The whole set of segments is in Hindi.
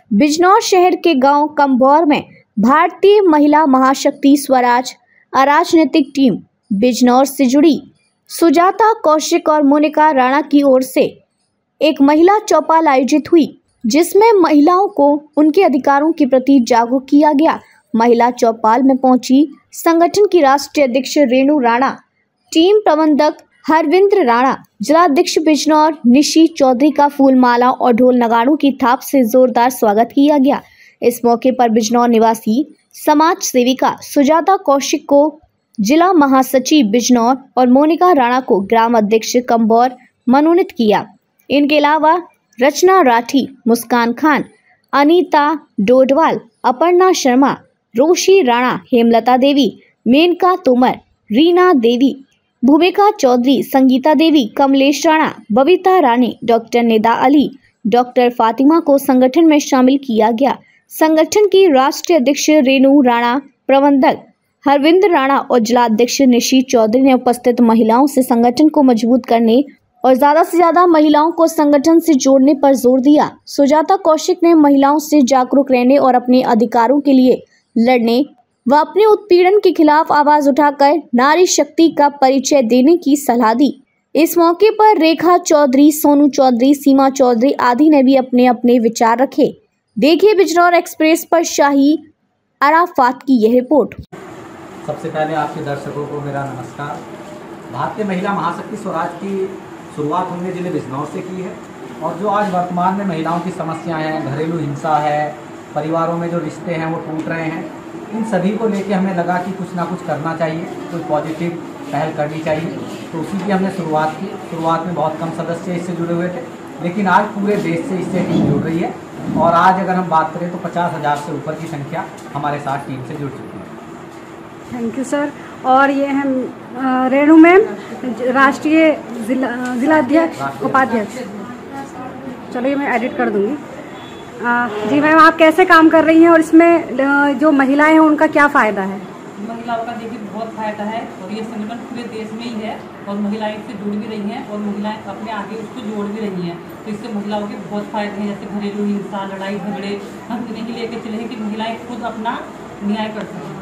बिजनौर शहर के गांव कंबौर में भारतीय महिला महाशक्ति स्वराज अराजनीतिक टीम बिजनौर से जुड़ी सुजाता कौशिक और मोनिका राणा की ओर से एक महिला चौपाल आयोजित हुई, जिसमें महिलाओं को उनके अधिकारों के प्रति जागरूक किया गया। महिला चौपाल में पहुंची संगठन की राष्ट्रीय अध्यक्ष रेणु राणा, टीम प्रबंधक हरविंद्र राणा, जिलाध्यक्ष बिजनौर निशी चौधरी का फूलमाला और ढोल नगाड़ों की थाप से जोरदार स्वागत किया गया। इस मौके पर बिजनौर निवासी समाज सेविका सुजाता कौशिक को जिला महासचिव बिजनौर और मोनिका राणा को ग्राम अध्यक्ष कंबौर मनोनीत किया। इनके अलावा रचना राठी, मुस्कान खान, अनीता डोडवाल, अपर्णा शर्मा, रोशी राणा, हेमलता देवी, मेनका तोमर, रीना देवी, भूमिका चौधरी, संगीता देवी, कमलेश राणा, बबीता रानी, डॉक्टर निदा अली, डॉक्टर फातिमा को संगठन में शामिल किया गया। संगठन की राष्ट्रीय अध्यक्ष रेणु राणा, प्रबंधक हरविंद्र राणा और जिलाध्यक्ष निशी चौधरी ने उपस्थित महिलाओं से संगठन को मजबूत करने और ज्यादा से ज्यादा महिलाओं को संगठन से जोड़ने पर जोर दिया। सुजाता कौशिक ने महिलाओं से जागरूक रहने और अपने अधिकारों के लिए लड़ने व अपने उत्पीड़न के खिलाफ आवाज उठाकर नारी शक्ति का परिचय देने की सलाह दी। इस मौके पर रेखा चौधरी, सोनू चौधरी, सीमा चौधरी आदि ने भी अपने अपने विचार रखे। देखिए बिजनौर एक्सप्रेस पर शाही अराफात की यह रिपोर्ट। सबसे पहले आपके दर्शकों को मेरा नमस्कार। भारतीय महिला महाशक्ति स्वराज की शुरुआत हमने जिले बिजनौर से की है और जो आज वर्तमान में महिलाओं की समस्याएं हैं, घरेलू हिंसा है, परिवारों में जो रिश्ते हैं वो टूट रहे हैं, इन सभी को लेके हमें लगा कि कुछ ना कुछ करना चाहिए, कोई पॉजिटिव पहल करनी चाहिए। तो उसी की हमने शुरुआत की। शुरुआत में बहुत कम सदस्य इससे जुड़े हुए थे, लेकिन आज पूरे देश से इससे टीम जुड़ रही है और आज अगर हम बात करें तो 50,000 से ऊपर की संख्या हमारे साथ टीम से जुड़ चुकी है। Thank you sir. और ये हम रेणु मैम, राष्ट्रीय जिलाध्यक्ष उपाध्यक्ष, चलिए मैं एडिट कर दूंगी। जी मैम, आप कैसे काम कर रही हैं और इसमें जो महिलाएं हैं उनका क्या फ़ायदा है? महिलाओं का देखिए बहुत फायदा है और ये संगठन पूरे देश में ही है और महिलाएं इससे जुड़ भी रही हैं और महिलाएं अपने आगे उसको जोड़ भी रही हैं। तो इससे महिलाओं के बहुत फायदे हैं, जैसे घरेलू हिंसा, लड़ाई झगड़े, हम इन्हें लेके चले कि महिलाएं खुद अपना न्याय कर सकें।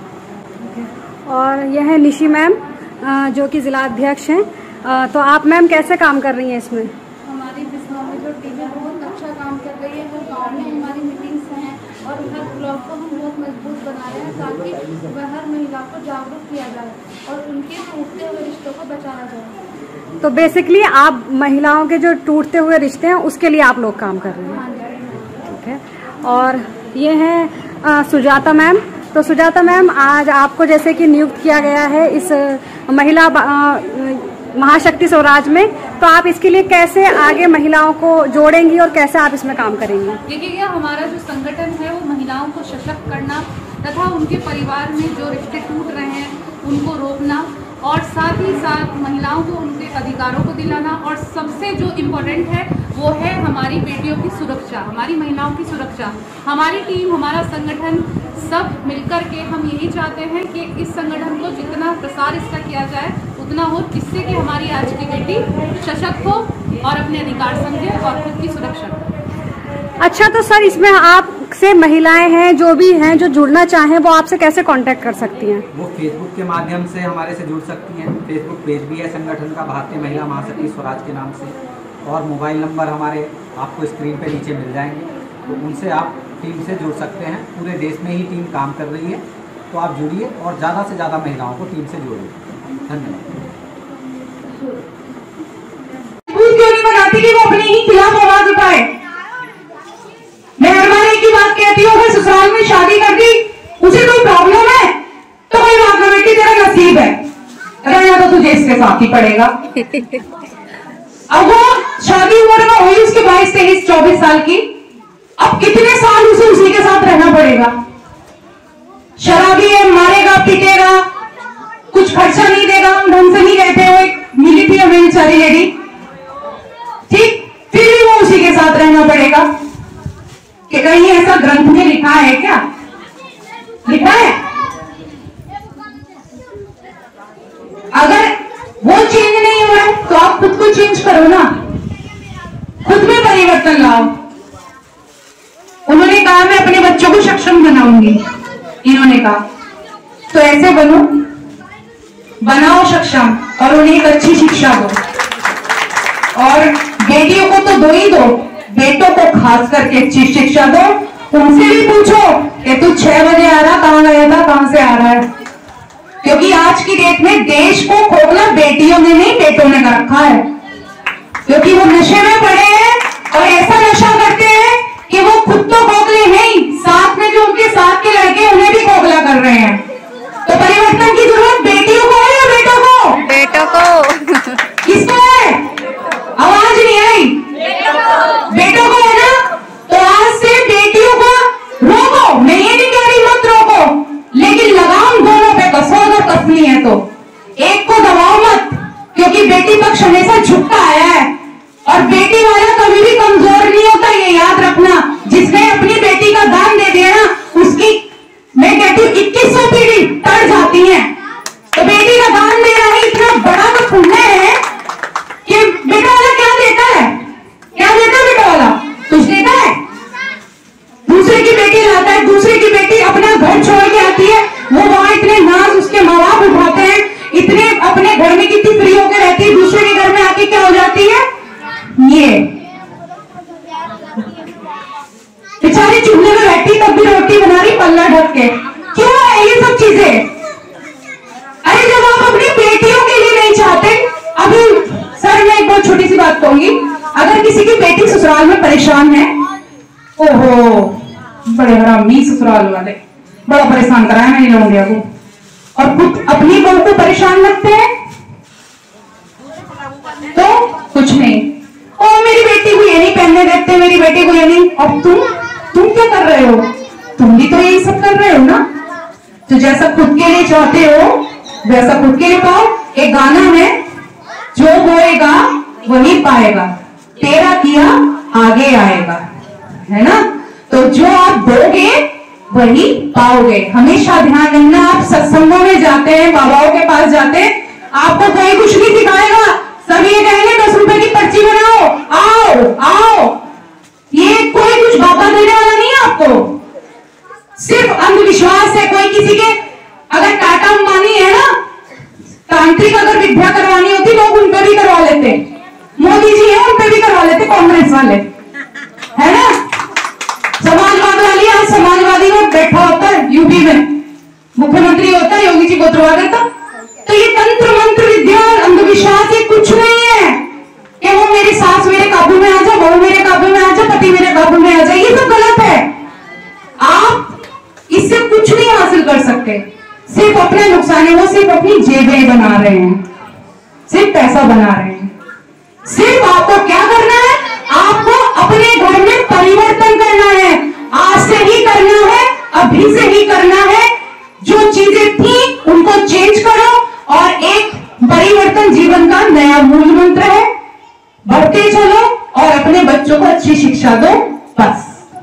और यह है निशी मैम, जो कि जिलाध्यक्ष हैं। तो आप मैम कैसे काम कर रही हैं इसमें? हमारी बिजनौर में जो टीम है बहुत अच्छा काम कर रही है। हर गाँव में हमारी मीटिंग्स हैं और हर ब्लॉक को हम बहुत मजबूत बना रहे हैं ताकि वह हर महिला को जागरूक किया जाए और उनके टूटते हुए रिश्तों को बचाया जाए। तो बेसिकली आप महिलाओं के जो टूटते हुए रिश्ते हैं उसके लिए आप लोग काम कर रहे हैं। ठीक है। और ये है सुजाता मैम। तो सुजाता मैम, आज आपको जैसे कि नियुक्त किया गया है इस महिला महाशक्ति स्वराज में, तो आप इसके लिए कैसे आगे महिलाओं को जोड़ेंगी और कैसे आप इसमें काम करेंगी? देखिए, हमारा जो संगठन है वो महिलाओं को सशक्त करना तथा उनके परिवार में जो रिश्ते टूट रहे हैं उनको रोकना और साथ ही साथ महिलाओं को उनके अधिकारों को दिलाना और सबसे जो इम्पोर्टेंट है वो है हमारी बेटियों की सुरक्षा, हमारी महिलाओं की सुरक्षा। हमारी टीम, हमारा संगठन सब मिलकर के हम यही चाहते हैं कि इस संगठन को जितना प्रसार इसका किया जाए उतना हो, जिससे कि हमारी आज की बेटी सशक्त हो और अपने अधिकार समझे और खुद की सुरक्षा करे। अच्छा, तो सर इसमें आपसे महिलाएं हैं जो भी हैं जो जुड़ना चाहें वो आपसे कैसे कांटेक्ट कर सकती हैं? वो फेसबुक के माध्यम से हमारे से जुड़ सकती हैं। फेसबुक पेज भी है संगठन का, भारतीय महिला महाशक्ति स्वराज के नाम से, और मोबाइल नंबर हमारे आपको स्क्रीन पे नीचे मिल जाएंगे, तो उनसे आप टीम से जुड़ सकते हैं। पूरे देश में ही टीम काम कर रही है, तो आप जुड़िए और ज़्यादा से ज़्यादा महिलाओं को टीम से जोड़िए। धन्यवाद। क्यों नहीं बनाती कि वो अपने ही खिलाफ आवाज उठाए? मैं हर बार एक ही बात कहती हूँ, अगर ससुराल में शादी कर दी, उसे कोई प्रॉब्लम है तो कोई बात ना बेटी, तेरा नसीब है, रहना तो तुझे इसके साथ ही पड़ेगा। अब वो शादी उम्र में हुई उसकी 22, 23, 24 साल की, अब कितने साल उसे उसी के साथ रहना पड़ेगा? शराबी है, मारेगा, पीटेगा, कुछ खर्चा नहीं देगा, ढंग से नहीं रहते हुए मिली थी हमें बेचारी लेडी, ठीक, फिर भी वो उसी के साथ रहना पड़ेगा। कि कहीं ऐसा ग्रंथ में लिखा है क्या? लिखा है? अगर वो चेंज नहीं हुआ है तो आप खुद को चेंज करो ना, खुद में परिवर्तन लाओ। उन्होंने कहा बनने का। तो ऐसे बनाओ सक्षम और उन्हें एक अच्छी शिक्षा दो। और बेटियों को तो दो ही दो, बेटों को खास करके अच्छी शिक्षा दो। उनसे भी पूछो कि तू 6 बजे आ रहा, कहां गया था, कहां से आ रहा है। क्योंकि आज की डेट में देश को खोखला बेटियों ने नहीं, बेटों ने कर रखा है। क्योंकि वो नशे में पड़े हैं और ऐसा नशा करते हैं कि वो खुद तो खोखले नहीं, साथ में जो उनके साथ के लड़के उन्हें भी खोखला कर रहे हैं। तो परिवर्तन की जरूरत बेटियों को है या बेटों को? बेटों को। किसको है? आवाज नहीं आई। बेटों को है ना? तो आज से बेटियों को रोको। मैं ये नहीं कह रही मत रोको, लेकिन लगाम दोनों पे कसो अगर कसनी है तो। एक को दबाओ मत, क्योंकि बेटी पक्ष हमेशा झुकता आया है और बेटी वाला कभी भी कमजोर नहीं होता, ये याद रखना। जिसने अपनी बेटी का दान दे दिया ना, उसकी मैं कहती हूँ 2100 पीढ़ी तर जाती है। तो बेटी का दान देना ही इतना बड़ा तो पुण्य है कि बेटा वाला क्या देता है? क्या देता है बेटा वाला? कुछ देता है? दूसरे की बेटी लाता है, दूसरे की बेटी अपना घर छोड़ के आती है, वो वहां इतने नाज उसके माँ बाप उठाते हैं, इतने अपने घर में कितनी फ्री होकर रहती है, दूसरे के घर में आके क्या हो जाती है? ये बेचारी चूल्हे में बैठी तब भी रोटी बना रही पल्ला ढक के। क्यों है ये सब चीजें? अरे जब आप अपनी बेटियों के लिए नहीं चाहते, अभी सर मैं एक बहुत छोटी सी बात कहूंगी, अगर किसी की बेटी ससुराल में परेशान है, ओहो बड़े हरामी ससुराल वाले, बड़ा परेशान कराया मैंने लोगों को, और खुद अपनी बहू को परेशान रखते हैं तो कुछ नहीं। और मेरी बेटी को ये नहीं पहनने देते, मेरी बेटी को ये नहीं। अब तुम क्या कर रहे हो? तुम भी तो यही सब कर रहे हो ना। तो जैसा खुद के लिए चाहते हो वैसा खुद के लिए पाओ। एक गाना है, जो बोएगा वही पाएगा, तेरा किया आगे आएगा, है ना। तो जो आप दोगे वही पाओगे। हमेशा ध्यान रखना, आप सत्संगों में जाते हैं, बाबाओं के पास जाते हैं, आपको कोई कुछ नहीं सिखाएगा। सब ये कहेंगे 10 रुपए की पर्ची बनाओ, आओ आओ। ये कोई कुछ बाबा देने वाला नहीं है आपको, सिर्फ अंधविश्वास है। कोई किसी के, अगर टाटा अंबानी है ना, तांत्रिक अगर विद्या करवानी होती लोग उन पे भी करवा लेते, मोदी जी है उन पे भी करवा लेते, कांग्रेस वाले, है ना। समाजवाद वाली, आज समाजवादी में बैठा होता है यूपी में, मुख्यमंत्री होता है, योगी जी को उतरवा देता। तो ये तंत्र मंत्र विद्या और अंधविश्वास ये कुछ नहीं है कि वो मेरी सास मेरे काबू में आ जाए, बहू मेरे काबू में आ जाए, पति मेरे काबू में आ जाए, ये सब गलत है। आप इससे कुछ नहीं हासिल कर सकते, सिर्फ अपने नुकसान है। वो सिर्फ अपनी जेबें बना रहे हैं, सिर्फ पैसा बना रहे हैं। सिर्फ आपको क्या करना है? आपको अपने घर में परिवर्तन करना है, आज से ही करना है, अभी से ही करना है। जो चीजें थी उनको चेंज करो और एक परिवर्तन जीवन का नया मूल मंत्र है। बढ़ते चलो और अपने बच्चों को अच्छी शिक्षा दो, बस।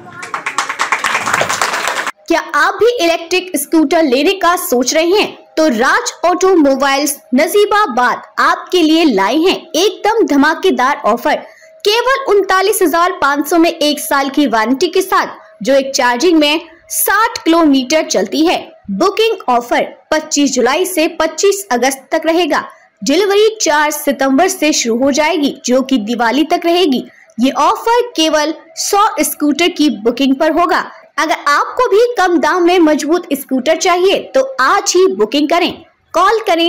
क्या आप भी इलेक्ट्रिक स्कूटर लेने का सोच रहे हैं? तो राज ऑटोमोबाइल्स नजीबाबाद आपके लिए लाए हैं एकदम धमाकेदार ऑफर। केवल 39,500 में 1 साल की वारंटी के साथ, जो एक चार्जिंग में 60 किलोमीटर चलती है। बुकिंग ऑफर 25 जुलाई से 25 अगस्त तक रहेगा। डिलीवरी 4 सितंबर से शुरू हो जाएगी, जो कि दिवाली तक रहेगी। ये ऑफर केवल 100 स्कूटर की बुकिंग पर होगा। अगर आपको भी कम दाम में मजबूत स्कूटर चाहिए तो आज ही बुकिंग करें। कॉल करें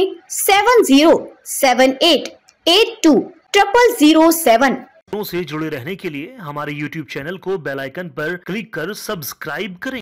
7078820007। से जुड़े रहने के लिए हमारे YouTube चैनल को बेल आइकन पर क्लिक कर सब्सक्राइब करें।